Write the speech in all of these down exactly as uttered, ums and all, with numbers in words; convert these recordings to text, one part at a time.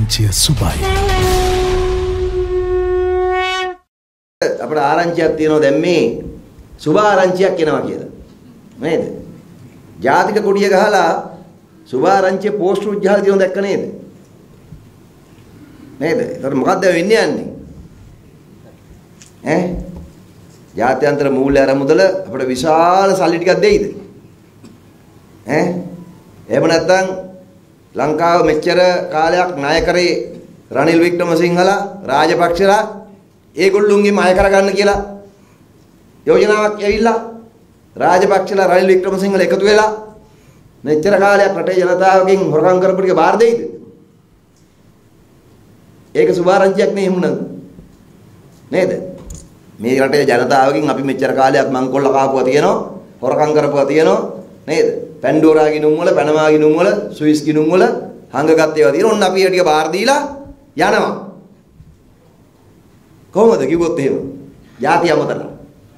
ආරංචිය සුබයි. අපිට ආරංචියක් තියෙනවා දැන් මේ සුබ ආරංචියක් එනවා කියලා. නේද? ජාතික කොඩිය ගහලා සුබ ආරංචිය පෝස්ට් උජ්ජහල තියෙනවා දැක්ක නේද? නේද? ඒතර මොකද්ද වෙන්නේ යන්නේ? ඈ? ජාත්‍යන්තර මූල්‍ය අරමුදල අපිට විශාල සල්ලි ටිකක් දෙයිද? ඈ? එහෙම නැත්නම් ලංකාව මෙච්චර කාලයක් ණය කරේ රනිල් වික්‍රමසිංහලා රාජපක්ෂලා ඒගොල්ලුන්ගේ ණය කරගන්න කියලා යෝජනාවක් ඇවිල්ලා රාජපක්ෂලා රනිල් වික්‍රමසිංහලා එකතු වෙලා මෙච්චර කාලයක් රටේ ජනතාවගෙන් හොරකම් කරපු ටික බාර දෙයිද? ඒක සුභාරංචියක් නේ එහෙම නේද? මේ රටේ ජනතාවගෙන් අපි මෙච්චර කාලයක් මංකොල්ල කාපුවා තියෙනවා, හොරකම් කරපුවා තියෙනවා නේද? පැන්ඩෝරා ගිනුම් වල, පැනමා ගිනුම් වල, ස්විස් ගිනුම් වල හංගගත් ඒවා තියෙනවා. ඔන්න අපි ඒ ටික බාර දීලා යනවා. කොහොමද කිව්වොත් එහෙම? ಜಾති අමතලා.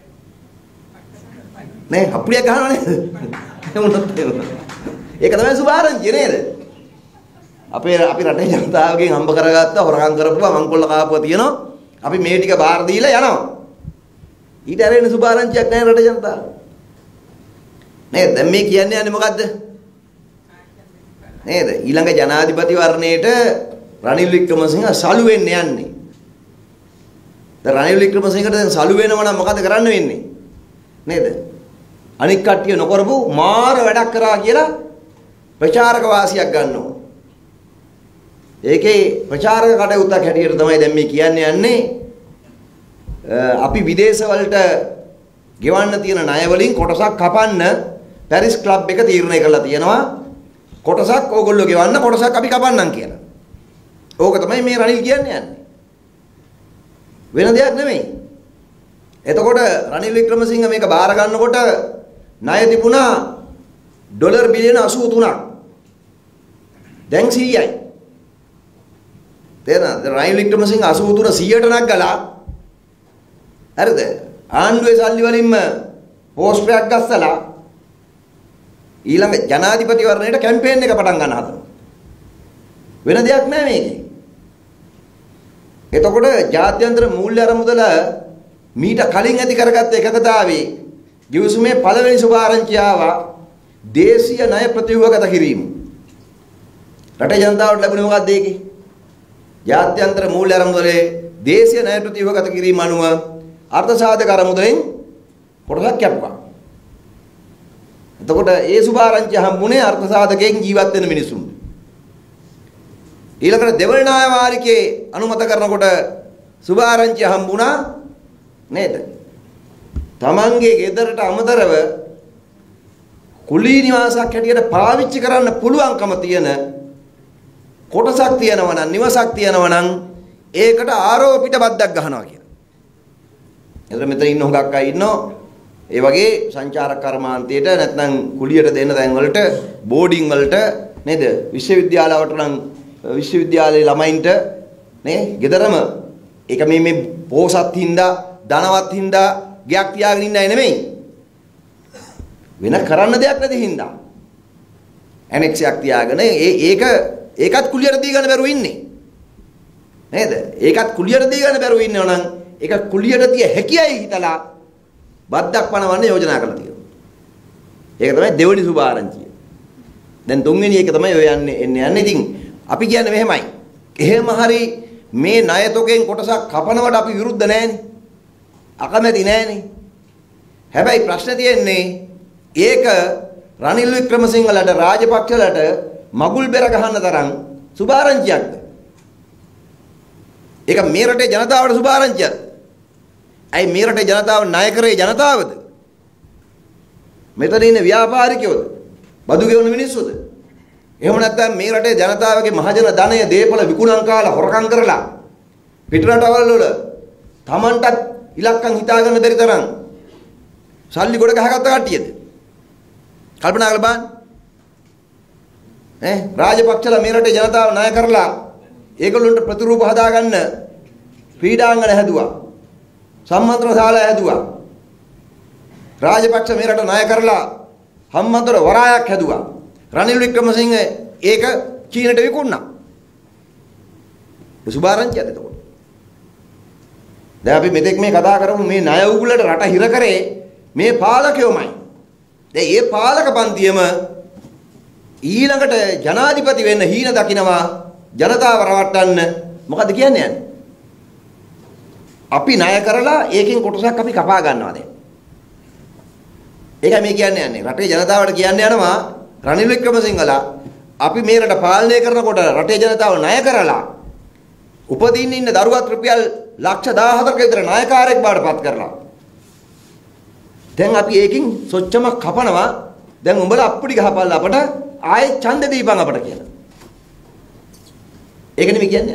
නේ අප්පුලියක් ගහනවා නේද? එමුණත් එහෙම. ඒක තමයි සුභාරංචිය නේද? අපේ අපි රටේ ජනතාවගෙන් හම්බ කරගත්ත හොරකම් කරපුවා මංකොල්ල කාපුවා තියෙනවා. අපි මේ ටික බාර දීලා යනවා. ඊට ඇරෙන්න සුභාරංචියක් නැහැ රටේ ජනතාව. නේද? දැන් මේ කියන්නේ යන්නේ මොකද්ද? නේද? ඊළඟ ජනාධිපති වර්ණයේට රනිල් වික්‍රමසිංහ සලු වෙන්න යන්නේ. දැන් රනිල් වික්‍රමසිංහට දැන් සලු වෙනව නම් මොකද කරන්න වෙන්නේ? නේද? අනික් කට්ටිය නොකරපු මාර වැඩක් කරා කියලා ප්‍රචාරක වාසියක් ගන්නවා. ඒකේ ප්‍රචාරක කටයුත්තක් හැටියට තමයි දැන් මේ කියන්නේ යන්නේ. අපි විදේශ වලට ගෙවන්න තියෙන ණය වලින් කොටසක් කපන්න පැරිස් ක්ලබ් එක තීරණය කරලා තියෙනවා. කොටසක් ඕගොල්ලෝ ගෙවන්න, කොටසක් අපි කපන්නම් කියලා. ඕක තමයි මේ රනිල් කියන්නේ යන්නේ. වෙන දෙයක් නෙමෙයි. එතකොට රනිල් වික්‍රමසිංහ මේක බාර ගන්නකොට ණය තිබුණා ඩොලර් බිලියන අසූ තුනක්. දැන් සීයයි. තේරෙනවද? රනිල් වික්‍රමසිංහ අසූ තුන සීයට නගලා හරිද? ආණ්ඩුවේ සල්ලි වලින්ම පෝස්ට් එකක් ගස්සලා ඊළඟ ජනාධිපති වර්ණයට කැම්පේන් එක පටන් ගන්න හදනවා. වෙන දෙයක් නෑ මේකේ. එතකොට ජාත්‍යන්තර මූල්‍ය අරමුදල මීට කලින් ඇති කරගත්ත එකකතාවේ ගිවිසුමේ පළවෙනි සුභාරංචිය ආවා දේශීය ණය ප්‍රතිව්‍යුහගත කිරීම. රටේ ජනතාවට ලැබුණේ මොකක්ද ඒකේ? ජාත්‍යන්තර මූල්‍ය අරමුදලේ දේශීය ණය ප්‍රතිව්‍යුහගත කිරීම අනුව අර්ථ සාධක අරමුදලෙන් කොටසක් කැපුවා. එතකොට ඒ සුභාරංචිය හම්බුනේ අර්ථ සාධකයෙන් ජීවත් වෙන මිනිසුන්ට. ඊළඟට දෙවන ණය වාරිකේ අනුමත කරනකොට සුභාරංචිය හම්බුණා නේද? තමන්ගේ ගෙදරට අමතරව කුලී නිවාසයක් හැටියට පාවිච්චි කරන්න පුළුවන්කම තියෙන කොටසක් තියෙනවා නම්, නිවසක් තියෙනවා නම් ඒකට ආරෝපිත බද්දක් ගහනවා කියලා. එතන මෙතන ඉන්න හුඟක් අය ඉන්නෝ ඒ වගේ සංචාරක කර්මාන්තයට නැත්නම් කුලියට දෙන්න තැන් වලට බෝඩින් වලට නේද? විශ්වවිද්‍යාලවලට නම් විශ්වවිද්‍යාලයේ ළමයින්ට නේ ගෙදරම ඒක මේ මේ පෝසත් හින්දා ධනවත් හින්දා ගයක් තියාගෙන ඉන්න අය නෙමෙයි. වෙන කරන්න දෙයක් නැති හින්දා ඇනෙක්සයක් තියාගෙන ඒ ඒක ඒකත් කුලියට දී ගන්න බැරුව ඉන්නේ. නේද? ඒකත් කුලියට දී ගන්න බැරුව ඉන්නව නම් ඒක කුලියට තිය හැකියයි හිතලා බද්දක් පනවන්න යෝජනා කරලා තියෙනවා. ඒක තමයි දෙවෙනි සුභාරංචිය. දැන් තුන්වෙනි එක තමයි ඔය යන්නේ එන්නේ යන්නේ. ඉතින් අපි කියන්නේ මෙහෙමයි. එහෙම හරි මේ ණයතොකෙන් කොටසක් කපනවට අපි විරුද්ධ නැහැනේ. අකමැති නැහැනේ. හැබැයි ප්‍රශ්නේ තියෙන්නේ ඒක රනිල් වික්‍රමසිංහලට රාජපක්ෂලට මගුල් බෙර ගහන්න තරම් සුභාරංචියක්ද? ඒක මේ රටේ ජනතාවට සුභාරංචියක්ද? ඇයි මේ රටේ ජනතාව ණය කරේ ජනතාවද? මෙතන ඉන්න ව්‍යාපාරිකයෝද? බදු ගෙවන මිනිස්සුද? එහෙම නැත්නම් මේ රටේ ජනතාවගේ මහජන ධනය දේපල විකුණන් කාලා හොරකම් කරලා පිටරටවල වල Tamanටත් ඉලක්කම් හිතාගන්න බැරි තරම් සල්ලි ගොඩ ගහගත්ත කට්ටියද? කල්පනා කරලා බලන්න. ඈ රාජපක්ෂලා මේ රටේ ජනතාව ණය කරලා ඒගොල්ලන්ට ප්‍රතිරූප හදාගන්න ක්‍රීඩාංගන හැදුවා. සම්මන්ත්‍රණ ශාලා හැදුවා. රාජපක්ෂ මේ රට ණය කරලා හම්මන්තොට වරායක් හැදුවා. රනිල් වික්‍රමසිංහ ඒක චීනට විකුණා. සුභාරංචියද එතකොට. දැන් අපි මෙතෙක් මේ කතා කරමු මේ ණය උගුලට රට හිර කරේ මේ පාලකයෝමයි. දැන් මේ පාලක පන්තියම ඊළඟට ජනාධිපති වෙන්න හීන දකිනවා ජනතාව රවට්ටන්න. මොකද කියන්නේ යන්නේ? අපි ණය කරලා ඒකෙන් කොටසක් අපි කපා ගන්නවා දැන්. ඒකයි මේ කියන්නේ යන්නේ. රටේ ජනතාවට කියන්න යනවා රනිල් වික්‍රමසිංහලා අපි මේ රට පාලනය කරනකොට රටේ ජනතාව ණය කරලා උපදින්න ඉන්න දරුවත් රුපියල් ලක්ෂ දහහතරක විතර ණයකාරයෙක් බවට පත් කරලා. දැන් අපි ඒකින් සොච්චමක් කපනවා. දැන් උඹලා අප්පුඩි ගහපල්ලා අපට ආයෙත් ඡන්දෙ දීපන් අපට කියලා. ඒක නෙමෙයි කියන්නේ.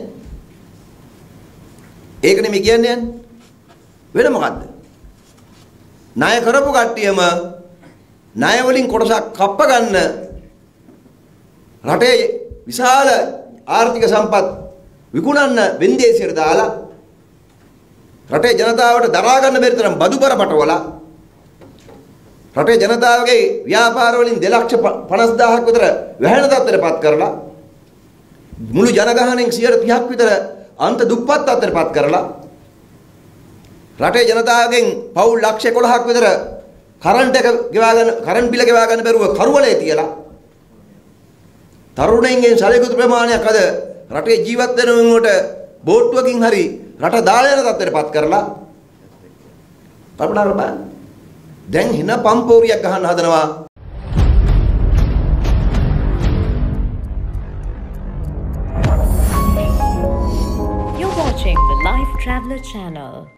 ඒක නෙමෙයි කියන්නේ යන්නේ. වෙන මොකද්ද? ණය කරපු කට්ටියම ණය වලින් කොටසක් කප්ප ගන්න රටේ විශාල ආර්ථික සම්පත් විකුණන්න වෙන්දේසියට දාලා රටේ ජනතාවට දරා ගන්න බැරි තරම් බදු බර පටවලා රටේ ජනතාවගේ ව්‍යාපාර වලින් දෙලක්ෂ පනස් දාහක් විතර වැහෙන තත්ත්වයටපත් කරලා මුළු ජනගහණයෙන් සියයට තිහක් විතර අන්ත දුප්පත් තත්ත්වයටපත් කරලා රටේ ජනතාවගෙන් පවුල් ලක්ෂ එකොළහක් විතර කරන්ට් එක ගෙවා ගන්න කරන්ට් බිල ගෙවා ගන්න බැරුව කරුවලේ තියලා තරුණයින්ගෙන් සැලකුතු ප්‍රමාණයක් අද රටේ ජීවත් වෙන වෙනුවට බෝට්ටුවකින් හරි රට දාලා යන තත්ත්වයටපත් කරලා කල්පනා කරලා දැන් හින පම්පෝරියක් ගහන්න හදනවා. You're watching the Life Traveller channel.